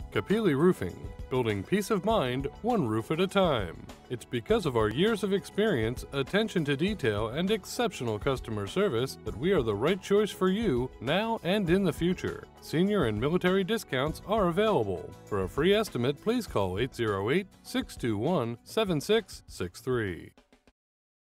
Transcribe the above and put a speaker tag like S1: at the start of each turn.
S1: Kapili Roofing, building peace of mind one roof at a time. It's because of our years of experience, attention to detail, and exceptional customer service that we are the right choice for you now and in the future. Senior and military discounts are available. For a free estimate, please call 808-621-7663.